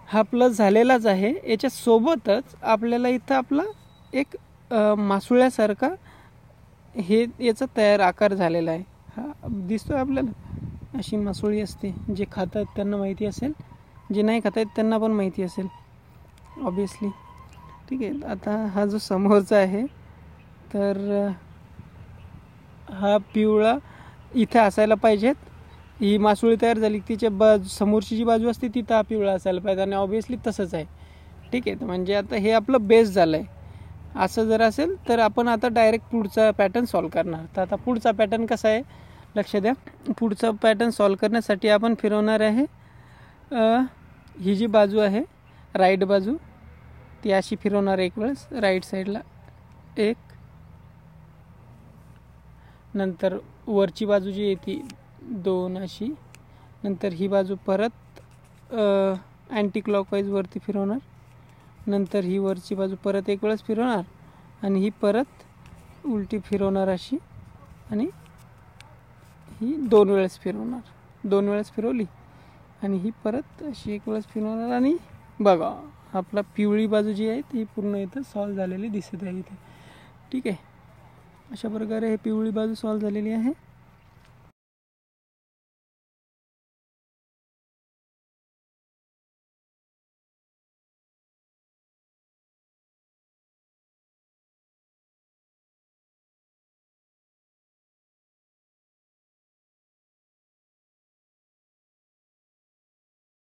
हा प्लस झालेलाच आहे. याच्यासोबतच आपल्याला इथं आपला एक मासुळ्यासारखा हे याचा तयार आकार झालेला आहे. हा दिसतो आपल्याला. अशी मासुळी असते. जे खातात त्यांना माहिती असेल, जे नाही खात आहेत त्यांना पण माहिती असेल ऑब्वियसली. ठीक आहे. आता हा जो समोरचा आहे तर हा पिवळा इथे असायला पाहिजेत. ही मासुळी तयार झाली तिच्या समोरची जी बाजू असते तिथं हा पिवळा असायला पाहिजे आणि ऑब्वियसली तसंच आहे. ठीक आहे. म्हणजे आता हे आपलं बेस झालं आहे. असं जर असेल तर आपण आता डायरेक्ट पुढचा पॅटर्न सॉल्व करणार. तर आता पुढचा पॅटर्न कसा आहे लक्ष द्या. पुढचा पॅटर्न सॉल्व करण्यासाठी आपण फिरवणार आहे ही जी बाजू आहे राईट बाजू ती अशी फिरवणार एक वेळेस राईट साईडला एक, नंतर वरची बाजू जी येते दोन अशी, नंतर ही बाजू परत अँटी क्लॉकवाईज वरती फिरवणार, नंतर ही वरची बाजू परत एक वेळेस फिरवणार आणि ही परत उलटी फिरवणार अशी आणि ही दोन वेळेस फिरवणार. दोन वेळेस फिरवली आणि ही परत अशी एक वेळेस फिरवणार आणि बघा आपला पिवळी बाजू जी आहे ती पूर्ण इथं सॉल्व झालेली दिसत आहे इथे. ठीक आहे. अशा प्रकारे हे पिवळी बाजू सॉल्व झालेली आहे.